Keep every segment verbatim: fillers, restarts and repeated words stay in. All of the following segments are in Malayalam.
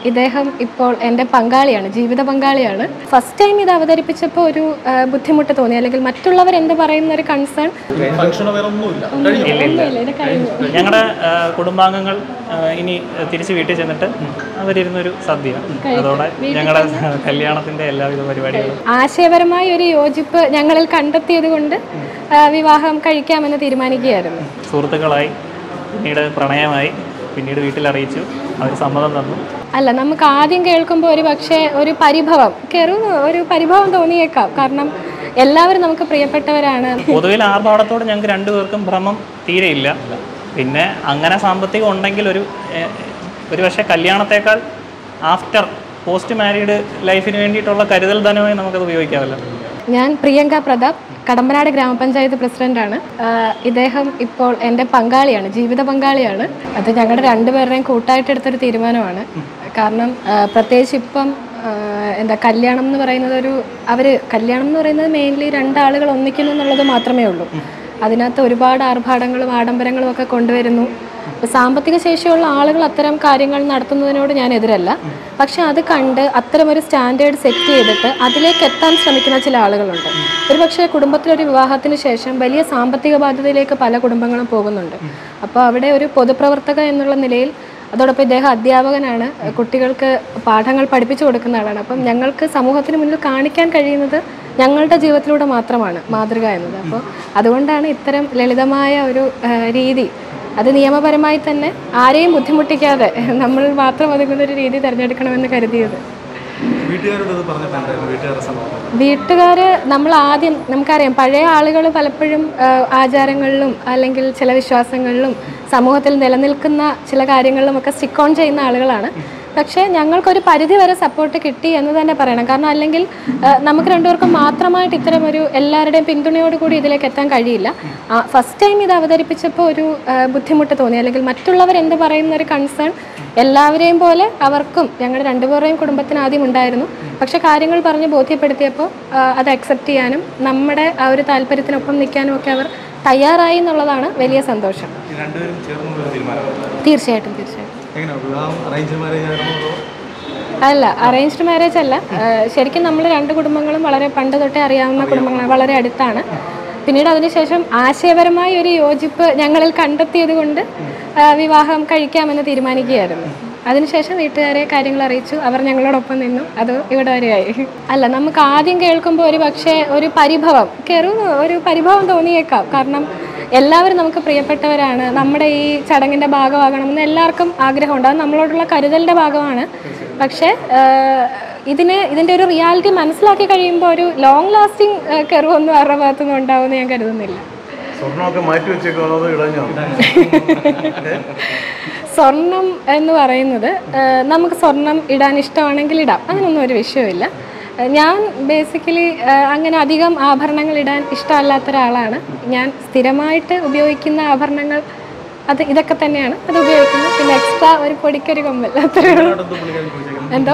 ഇദ്ദേഹം ഇപ്പോൾ എൻ്റെ പങ്കാളിയാണ്, ജീവിത പങ്കാളിയാണ്. ഫസ്റ്റ് ടൈം ഇത് അവതരിപ്പിച്ചപ്പോൾ ഒരു ബുദ്ധിമുട്ട് തോന്നി, അല്ലെങ്കിൽ മറ്റുള്ളവർ എന്ത് പറയുന്ന ഒരു കൺസേൺ. ഞങ്ങളുടെ കുടുംബാംഗങ്ങൾ ഇനി തിരിച്ച് വീട്ടിൽ ചെന്നിട്ട് അവരിരുന്നൊരു സദ്യ, അതോടെ ഞങ്ങളുടെ കല്യാണത്തിന്റെ എല്ലാവിധ പരിപാടികളും. ആശയപരമായ ഒരു യോജിപ്പ് ഞങ്ങളിൽ കണ്ടെത്തിയത് കൊണ്ട് വിവാഹം കഴിക്കാമെന്ന് തീരുമാനിക്കുകയായിരുന്നു. സുഹൃത്തുക്കളായി, പിന്നീട് പ്രണയമായി, പിന്നീട് വീട്ടിൽ അറിയിച്ചു, അവർ സമ്മതം തന്നു. അല്ല, നമുക്ക് ആദ്യം കേൾക്കുമ്പോൾ ഒരു പക്ഷേ ഒരു പരിഭവം കയറും, ഒരു പരിഭവം തോന്നിയേക്കാം. കാരണം എല്ലാവരും നമുക്ക് പ്രിയപ്പെട്ടവരാണ്. പൊതുവിൽ ആർഭാടത്തോട് ഞങ്ങൾക്ക് രണ്ടുപേർക്കും ഭ്രമം തീരെയില്ല. പിന്നെ അങ്ങനെ സാമ്പത്തികം ഉണ്ടെങ്കിൽ ഒരു ഒരു പക്ഷേ കല്യാണത്തേക്കാൾ ആഫ്റ്റർ പോസ്റ്റ് മാരീഡ് ലൈഫിന് വേണ്ടിയിട്ടുള്ള കരുതൽ ധനമായി നമുക്കത് ഉപയോഗിക്കാമല്ലോ. ഞാൻ പ്രിയങ്ക പ്രതാപ്, കടമ്പനാട് ഗ്രാമപഞ്ചായത്ത് പ്രസിഡന്റാണ്. ഇദ്ദേഹം ഇപ്പോൾ എൻ്റെ പങ്കാളിയാണ്, ജീവിത പങ്കാളിയാണ്. അത് ഞങ്ങളുടെ രണ്ടുപേരുടെയും കൂട്ടായിട്ടെടുത്തൊരു തീരുമാനമാണ്. കാരണം പ്രത്യേകിച്ച് ഇപ്പം എന്താ കല്യാണം എന്ന് പറയുന്നത് ഒരു അവർ കല്യാണം എന്ന് പറയുന്നത് മെയിൻലി രണ്ടാളുകൾ ഒന്നിക്കുന്നു എന്നുള്ളത് മാത്രമേ ഉള്ളൂ. അതിനകത്ത് ഒരുപാട് ആർഭാടങ്ങളും ആഡംബരങ്ങളും ഒക്കെ കൊണ്ടുവരുന്നു. സാമ്പത്തിക ശേഷിയുള്ള ആളുകൾ അത്തരം കാര്യങ്ങൾ നടത്തുന്നതിനോട് ഞാൻ എതിരല്ല. പക്ഷെ അത് കണ്ട് അത്തരമൊരു സ്റ്റാൻഡേർഡ് സെറ്റ് ചെയ്തിട്ട് അതിലേക്ക് എത്താൻ ശ്രമിക്കുന്ന ചില ആളുകളുണ്ട്. ഒരുപക്ഷെ കുടുംബത്തിലൊരു വിവാഹത്തിന് ശേഷം വലിയ സാമ്പത്തിക ബാധ്യതയിലേക്ക് പല കുടുംബങ്ങളും പോകുന്നുണ്ട്. അപ്പോൾ അവിടെ ഒരു പൊതുപ്രവർത്തക എന്നുള്ള നിലയിൽ, അതോടൊപ്പം ഇദ്ദേഹം അധ്യാപകനാണ്, കുട്ടികൾക്ക് പാഠങ്ങൾ പഠിപ്പിച്ചു കൊടുക്കുന്ന ആളാണ്. അപ്പം ഞങ്ങൾക്ക് സമൂഹത്തിന് മുന്നിൽ കാണിക്കാൻ കഴിയുന്നത് ഞങ്ങളുടെ ജീവിതത്തിലൂടെ മാത്രമാണ് മാതൃക എന്നത്. അപ്പോൾ അതുകൊണ്ടാണ് ഇത്തരം ലളിതമായ ഒരു രീതി, അത് നിയമപരമായി തന്നെ ആരെയും ബുദ്ധിമുട്ടിക്കാതെ നമ്മൾ മാത്രം ഒതുങ്ങുന്ന ഒരു രീതി തിരഞ്ഞെടുക്കണമെന്ന് കരുതിയത്. വീട്ടുകാർ നമ്മൾ ആദ്യം നമുക്കറിയാം, പഴയ ആളുകൾ പലപ്പോഴും ആചാരങ്ങളിലും അല്ലെങ്കിൽ ചില വിശ്വാസങ്ങളിലും സമൂഹത്തിൽ നിലനിൽക്കുന്ന ചില കാര്യങ്ങളിലും ഒക്കെ സ്റ്റിക്ക് ഓൺ ചെയ്യുന്ന ആളുകളാണ്. പക്ഷേ ഞങ്ങൾക്കൊരു പരിധി വരെ സപ്പോർട്ട് കിട്ടി എന്ന് തന്നെ പറയണം. കാരണം അല്ലെങ്കിൽ നമുക്ക് രണ്ടുപേർക്കും മാത്രമായിട്ട് ഇത്തരം ഒരു എല്ലാവരുടെയും പിന്തുണയോടുകൂടി ഇതിലേക്ക് എത്താൻ കഴിയില്ല. ഫസ്റ്റ് ടൈം ഇത് അവതരിപ്പിച്ചപ്പോൾ ഒരു ബുദ്ധിമുട്ട് തോന്നി, അല്ലെങ്കിൽ മറ്റുള്ളവർ എന്ത് പറയുന്ന ഒരു കൺസേൺ എല്ലാവരെയും പോലെ അവർക്കും ഞങ്ങളുടെ രണ്ടുപേരുടെയും കുടുംബത്തിന് ആദ്യം ഉണ്ടായിരുന്നു. പക്ഷെ കാര്യങ്ങൾ പറഞ്ഞ് ബോധ്യപ്പെടുത്തിയപ്പോൾ അത് അക്സെപ്റ്റ് ചെയ്യാനും നമ്മുടെ ആ ഒരു താല്പര്യത്തിനൊപ്പം നിൽക്കാനും ഒക്കെ അവർ തയ്യാറായി എന്നുള്ളതാണ് വലിയ സന്തോഷം. തീർച്ചയായിട്ടും തീർച്ചയായിട്ടും അല്ല, അറേഞ്ച്ഡ് മാരേജ് അല്ല. ശരിക്കും നമ്മൾ രണ്ട് കുടുംബങ്ങളും വളരെ പണ്ട് തൊട്ടേ അറിയാവുന്ന കുടുംബങ്ങളാണ്, വളരെ അടുത്താണ്. പിന്നീട് അതിനുശേഷം ആശയപരമായ ഒരു യോജിപ്പ് ഞങ്ങളിൽ കണ്ടെത്തിയത് കൊണ്ട് വിവാഹം കഴിക്കാമെന്ന് തീരുമാനിക്കുകയായിരുന്നു. അതിനുശേഷം വീട്ടുകാരെ കാര്യങ്ങൾ അറിയിച്ചു, അവർ ഞങ്ങളോടൊപ്പം നിന്നു, അത് ഇവിടെ വരെയായി. അല്ല, നമുക്ക് ആദ്യം കേൾക്കുമ്പോൾ ഒരു പക്ഷേ ഒരു പരിഭവം കയറും, ഒരു പരിഭവം തോന്നിയേക്കാം. കാരണം എല്ലാവരും നമുക്ക് പ്രിയപ്പെട്ടവരാണ്, നമ്മുടെ ഈ ചടങ്ങിൻ്റെ ഭാഗമാകണമെന്ന് എല്ലാവർക്കും ആഗ്രഹമുണ്ട്. അത് നമ്മളോടുള്ള കരുതലിൻ്റെ ഭാഗമാണ്. പക്ഷേ ഇതിന് ഇതിൻ്റെ ഒരു റിയാലിറ്റി മനസ്സിലാക്കി കഴിയുമ്പോൾ ഒരു ലോങ് ലാസ്റ്റിംഗ് കെറുവൊന്നും അവരുടെ ഭാഗത്തുനിന്ന് ഉണ്ടാവുമെന്ന് ഞാൻ കരുതുന്നില്ല. സ്വർണം എന്ന് പറയുന്നത് നമുക്ക് സ്വർണം ഇടാൻ ഇഷ്ടമാണെങ്കിൽ ഇടാം, അതിനൊന്നും ഒരു വിഷയമില്ല. ഞാൻ ബേസിക്കലി അങ്ങനെ അധികം ആഭരണങ്ങൾ ഇടാൻ ഇഷ്ടമല്ലാത്ത ഒരാളാണ്. ഞാൻ സ്ഥിരമായിട്ട് ഉപയോഗിക്കുന്ന ആഭരണങ്ങൾ അത് ഇതൊക്കെ തന്നെയാണ്, അത് ഉപയോഗിക്കുന്നത്. പിന്നെ എക്സ്ട്രാ ഒരു പൊടിക്കൊരു കൊമ്പൽ, അത്രയേ ഉള്ളൂ. എന്തോ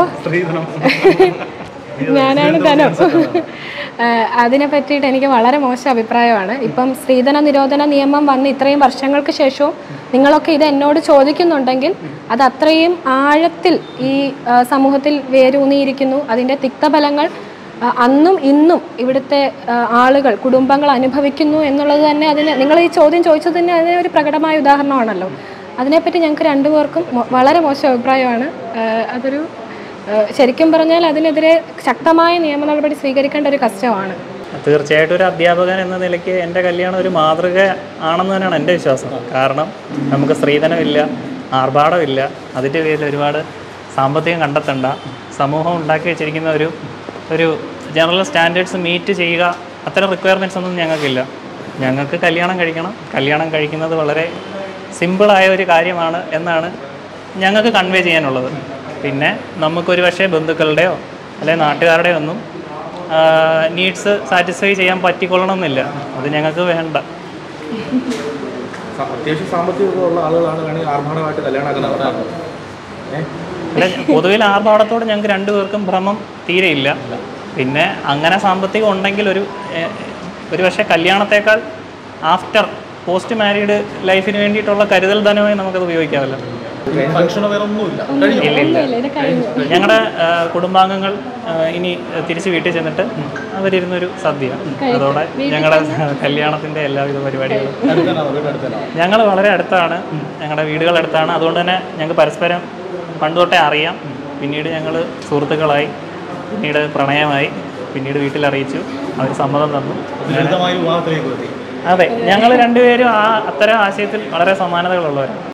ഞാനാണ് ധനം. അതിനെ പറ്റിയിട്ട് എനിക്ക് വളരെ മോശം അഭിപ്രായമാണ്. ഇപ്പം സ്ത്രീധന നിരോധന നിയമം വന്ന് ഇത്രയും വർഷങ്ങൾക്ക് ശേഷവും നിങ്ങളൊക്കെ ഇത് എന്നോട് ചോദിക്കുന്നുണ്ടെങ്കിൽ അത് അത്രയും ആഴത്തിൽ ഈ സമൂഹത്തിൽ വേരൂന്നിയിരിക്കുന്നു. അതിൻ്റെ തിക്തഫലങ്ങൾ അന്നും ഇന്നും ഇവിടുത്തെ ആളുകൾ, കുടുംബങ്ങൾ അനുഭവിക്കുന്നു എന്നുള്ളത് തന്നെ അതിന് നിങ്ങൾ ഈ ചോദ്യം ചോദിച്ചത് തന്നെ അതിന് ഒരു പ്രകടമായ ഉദാഹരണമാണല്ലോ. അതിനെപ്പറ്റി ഞങ്ങൾക്ക് രണ്ടുപേർക്കും വളരെ മോശം അഭിപ്രായമാണ്. അതൊരു ശരിക്കും പറഞ്ഞാൽ അതിനെതിരെ ശക്തമായ നിയമ നടപടി സ്വീകരിക്കേണ്ട ഒരു കഷ്ടമാണ്. തീർച്ചയായിട്ടും ഒരു അധ്യാപകൻ എന്ന നിലയ്ക്ക് എൻ്റെ കല്യാണം ഒരു മാതൃക ആണെന്ന് തന്നെയാണ് എൻ്റെ വിശ്വാസം. കാരണം നമുക്ക് സ്ത്രീധനമില്ല, ആർഭാടമില്ല, അതിൻ്റെ പേരിൽ ഒരുപാട് സാമ്പത്തികം കണ്ടെത്തണ്ട, സമൂഹം ഉണ്ടാക്കി വെച്ചിരിക്കുന്ന ഒരു ഒരു ജനറൽ സ്റ്റാൻഡേർഡ്സ് മീറ്റ് ചെയ്യുക, അത്തരം റിക്വയർമെൻറ്റ്സ് ഒന്നും ഞങ്ങൾക്കില്ല. ഞങ്ങൾക്ക് കല്യാണം കഴിക്കണം, കല്യാണം കഴിക്കുന്നത് വളരെ സിമ്പിളായ ഒരു കാര്യമാണ് എന്നാണ് ഞങ്ങൾക്ക് കൺവേ ചെയ്യാനുള്ളത്. പിന്നെ നമുക്കൊരു പക്ഷേ ബന്ധുക്കളുടെയോ അല്ലെങ്കിൽ നാട്ടുകാരുടെയോ ഒന്നും നീഡ്സ് സാറ്റിസ്ഫൈ ചെയ്യാൻ പറ്റിക്കൊള്ളണമെന്നില്ല, അത് ഞങ്ങൾക്ക് വേണ്ട. അത്യാവശ്യം സാമ്പത്തികമുള്ള ആളുകളാണ് വേണമെങ്കിൽ ആർഭാടമായിട്ട് കല്യാണം. പൊതുവിൽ ആർഭാടത്തോട് ഞങ്ങൾക്ക് രണ്ടുപേർക്കും ഭ്രമം തീരെയില്ല. പിന്നെ അങ്ങനെ സാമ്പത്തികം ഉണ്ടെങ്കിൽ ഒരു ഒരു പക്ഷേ കല്യാണത്തേക്കാൾ ആഫ്റ്റർ പോസ്റ്റ് മാരീഡ് ലൈഫിന് വേണ്ടിയിട്ടുള്ള കരുതൽ ധനമായി നമുക്കത് ഉപയോഗിക്കാമല്ലോ. ഫംഗ്ഷനോ വേറെ ഒന്നുമില്ല. ഇല്ല ഇല്ല ഇല്ല, ഇത് കഴിഞ്ഞു. ഞങ്ങളുടെ കുടുംബാംഗങ്ങൾ ആ, ഇനി തിരിച്ച് വീട്ടിൽ ചെന്നിട്ട് അവരിരുന്നൊരു സദ്യ, അതോടെ ഞങ്ങളുടെ കല്യാണത്തിൻ്റെ എല്ലാവിധ പരിപാടികളും. അടുത്തനാണോ? വീട് അടുത്തനാണോ? ഞങ്ങൾ വളരെ അടുത്താണ്, ഞങ്ങളുടെ വീടുകൾ അടുത്താണ്. അതുകൊണ്ട് തന്നെ ഞങ്ങൾക്ക് പരസ്പരം പണ്ട് തൊട്ടേ അറിയാം. പിന്നീട് ഞങ്ങൾ സുഹൃത്തുക്കളായി, പിന്നീട് പ്രണയമായി, പിന്നീട് വീട്ടിൽ അറിയിച്ചു, അവർ സമ്മതം തന്നു. ലളിതമായ വിവാഹത്തിലേക്ക് എത്തി. അതെ, ഞങ്ങൾ രണ്ടുപേരും ആ അത്തരം ആശയത്തിൽ വളരെ സമാനതകളുള്ളവരാണ്.